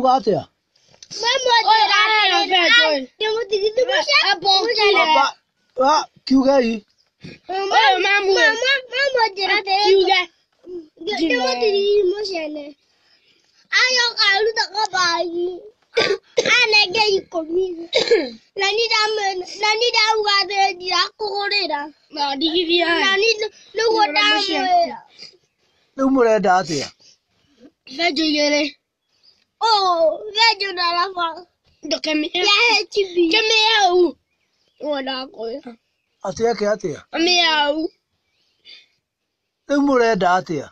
atia. Wa kiuga hii. Mama jira kiuga. Ayo kalu tak kabai. Anege ikomi. Nani dah uga dia aku koreda. Na digivia. Nani lu wada. Lu mureda atia. Vejo yele. Oh, vejo dalafa. Dokemi. Ya chibi. Kemi au. Wada ko. Atia ke atia. Ami au. Lu mureda atia.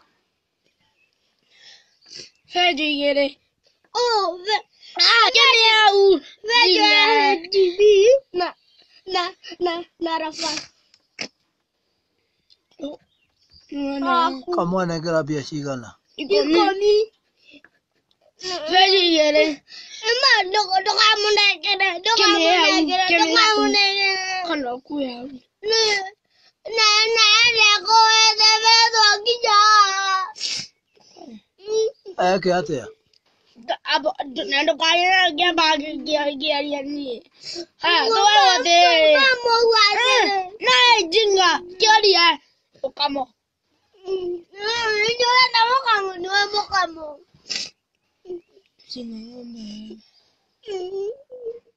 Vejo yele. Oh, Kemi au. vejo chibi. Na rafa. Kama negera bia shigana. Ikomi. Vejo yele. Emang dok kamu negara, dok kamu negara. Kono kuya. Na leko ede bedo kija. Ke atia. Abo nando kaya gya bagi gya ni. Ha, doa de. Kamu wade. Na jinga kya Mukamo. Nyola tamu kamu, nyola Mukamo. Jinga ngombe.